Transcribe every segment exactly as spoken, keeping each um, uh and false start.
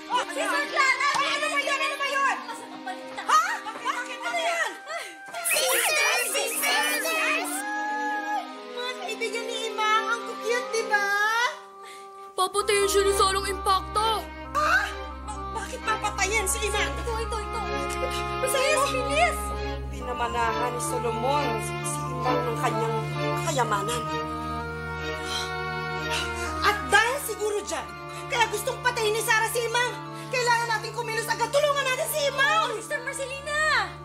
Sister Clara! Ano ba yun? Ano ba yun? Ha? Bakit? Ano yan? Sisters! Sisters! Mga kaibigan ni Imang, ang cute, di ba? Papatayin siya ni Sarang Impacto. Ha? Ba- bakit papatayin si Imang? Ito, ito, ito. Masaya, bilis! Pinamanahan ni Solomon si Imang ng kanyang kayamanan. At dahil siguro dyan, kaya gustong patayin ni Sarah si Imang. Kailangan natin kumilos agad. Tulungan natin si Imang! Sister Marcelina!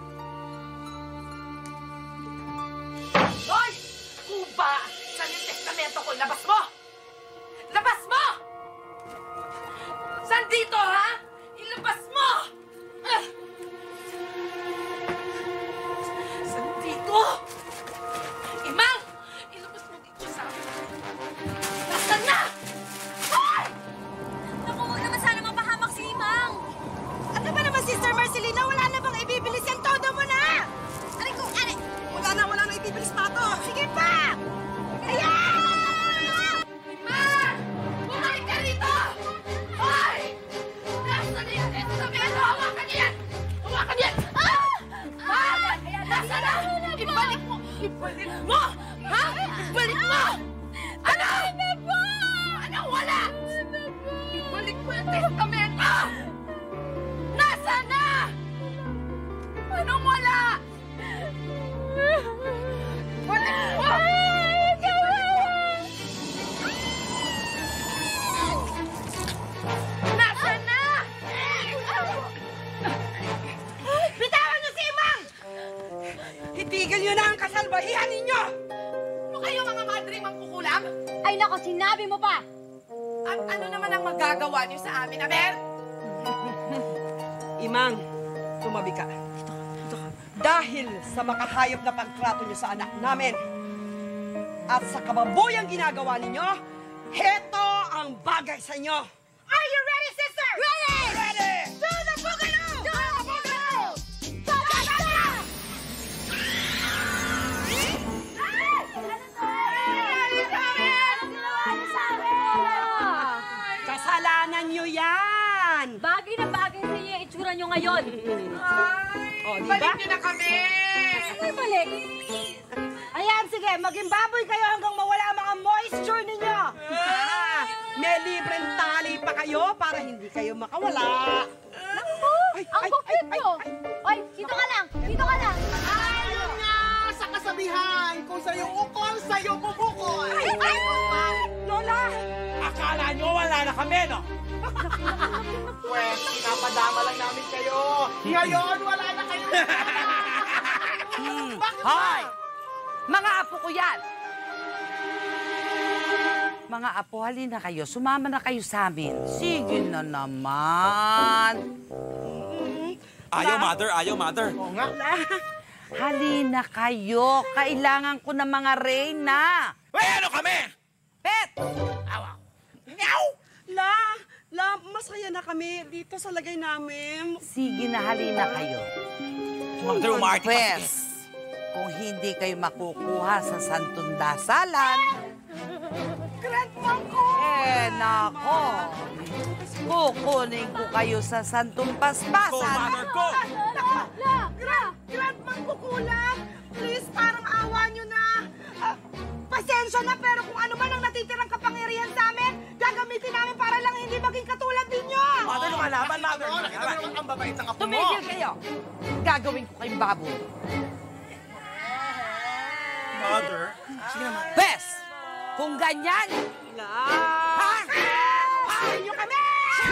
Hoy! Kuba! Saan yung testamento ko? Labas mo! Labas mo! Saan dito, ha? Ilabas mo! Ah! Saan dito? Imang! Ilabas mo dito sa akin. Nasaan na? Hoy! Naku, huwag naman sana mapahamak si Imang. Ano ba naman, Sister Marcelina? Wala na bang ibibilis yan? Todo mo na! Aray ko, aray! Wala na, wala na ibibilis pa to! Sige pa! Ayan! Imang! Bumalik ka rito! Hoy! Nasaan na yung testamento? Hawakan niya yan! Hawakan niya yan! Ah! Ah! Nasaan na? Ibalik mo! Ibalik mo! Ha? Ibalik mo! Ano? Ano wala? Ibalik mo yung testamento! Nasaan na? Anong wala? Ibalik mo! Nasaan na? Bitawan niyo si Imang! Itigil niyo na ang kasalbahihan ninyo! Ano kayo mga madring mangkukulam? Ay, nako, sinabi mo pa. At ano naman ang magagawa niyo sa amin, Aber? Imang, tumabi ka. Dito ka, dito ka. Dahil sa makahayop na pagtrato niyo sa anak namin at sa kababuyang ginagawa ninyo, heto ang bagay sa inyo. Are you ready, sister? Ready! Ready! Do the boogaloo! Do the boogaloo! Boogaloo! Kasalanan niyo yan! Bagay na bagay sa iyo yung itsura nyo ngayon. Ay, Oh, di balik ba? niyo na kami! Ay, balik. Ayan, sige, maging baboy kayo hanggang mawala ang mga moisture ninyo. Ah, may libreng tali pa kayo para hindi kayo makawala. Naku, Ay, ang ay, bukit ay, mo. ay, Ay, dito ka lang. Dito ka lang. Ayun nga sa kasabihan, kung sa'yo ukol, sa'yo bubukol. Ay, ay, Lola! Akala nyo wala na kami, no? Pwes, pinapadama lang namin kayo. Ngayon, wala na kayo. Bakit ba? Hoy! Mga apo ko yan! Mga apo, halina kayo. Sumama na kayo sa amin. Sige na naman. Ayaw, mother. Ayaw, mother. Oo nga. Halina kayo. Kailangan ko ng mga reyna. Ay, ano kami? Pet! Meow! La, la, masaya na kami dito sa lagay namin. Sige na, halina kayo. Mother, umaarte ka. Pwes, kung hindi kayo makukuha sa Santong Dasalan, Grandma ko! eh, nako. Kukunin ko kayo sa Santong Go, Paspasan. mother, go! Grand, Grandma ko kulang. Please, parang awa nyo na. Ah, pasensya na, pero kung ano man ang natitirang kapangyarihan sa amin, gagamitin namin para lang hindi maging katulad ninyo. Mother, lumalaban, mother. Oo, nakita mo naman ang babait ng apo mo. Tumigil kayo. Gagawin ko kayong baboy. Mother. Sige naman. Pwes, kung ganyan, La! ha? Hain nyo kami!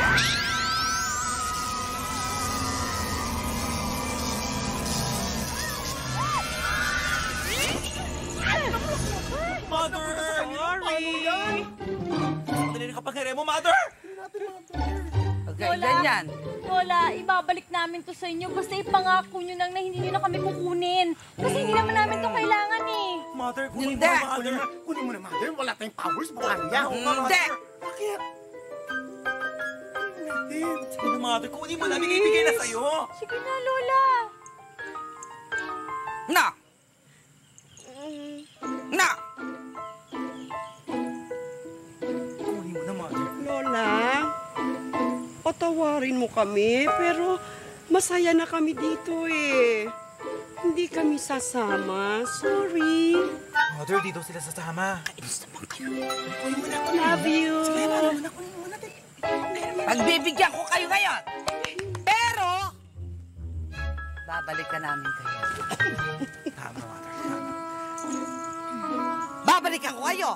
Mother! Sorry. Dali na kapangyarihan mo, mother! Pag ganyan. Lola, ibabalik namin to sa inyo. Basta ipangako nyo nang na hindi nyo na kami kukunin. Kasi hindi naman namin to kailangan eh. Mother, kunin mo Hindi. na, Kunin mother. mo na, kunin mo na, mother. Wala tayong powers, bukan niya. Hindi. Bakit? Sige na, mother. Kunin mo na. Binibigay na sa'yo. Sige na, Lola. Na! Na! Kunin mo na, mother. Lola, o patawarin mo kami, pero masaya na kami dito eh. Hindi kami sasama. Sorry. Mother, dito sila sasama. Love you. Pagbibigyan ko kayo ngayon. Pero, babalik ka namin kayo. Tama, Mother. Tama. Babalikan ko kayo.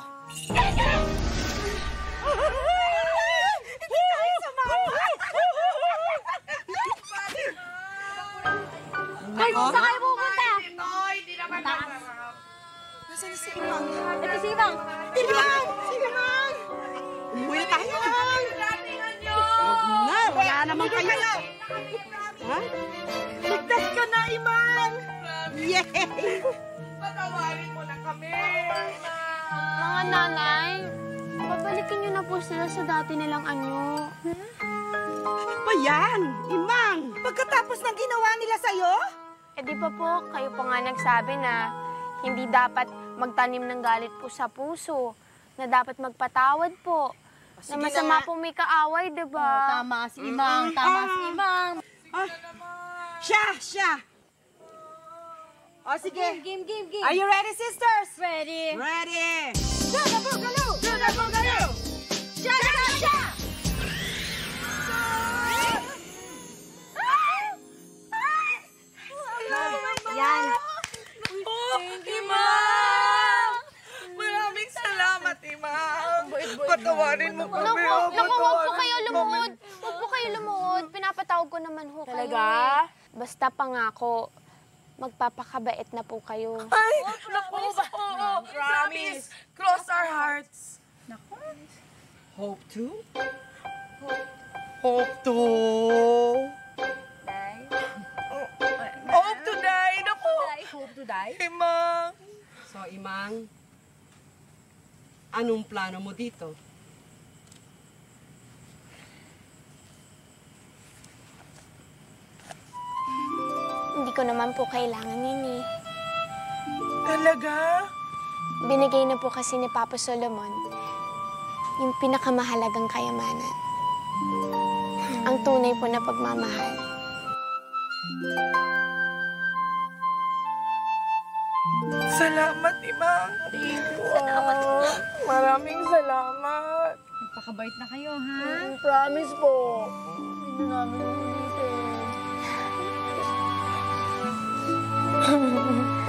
Hoy, saan kayo pupunta? Toy, di naman ako. Ito si Ibang. Sige, Mang! Sige, Mang! Umuwi na tayo, Mang! Datingan nyo! Huwag na, wala naman kayo. Ha? Ligtas ka na, Imang! Yay! Patawarin mo na kami. Mga nanay, babalikin niyo na po sila sa dati nilang anyo. Ano ba yan, Imang? Pagkatapos ng ginawa nila sa'yo? Eh di pa po, kayo pa nga nagsabi na hindi dapat magtanim ng galit po sa puso, na dapat magpatawad po. Na masama po may kaaway, di ba? Tama si Imang, tama si Imang. Ah, siya, siya! O, sige. Game, game, game. Are you ready, sisters? Ready? Ready! Siya na Boogaloo! Siya na Boogaloo! Siya na siya! Yan. Thank you, Imang! Maraming salamat, Imang! Patawarin mo kami. Naku, oh, naku, huwag po patawarin kayo mo lumuhod. Huwag po kayo lumuhod. Pinapatawag ko naman ho kayo. Talaga? eh. Basta pangako, magpapakabait na po kayo. Ay, naku, oo, promise. Cross our hearts. Hope to? Hope to? Hope to die. Naku, Hope to die. Imang. So, Imang, anong plano mo dito? Hindi ko naman po kailangan yun eh. Talaga? Binigay na po kasi ni Papa Solomon yung pinakamahalagang kayamanan. Ang tunay po na pagmamahal. Salamat, Imang. Salamat po. Maraming salamat. Pakabait na kayo, ha? Promise po. Hindi namin ulitin.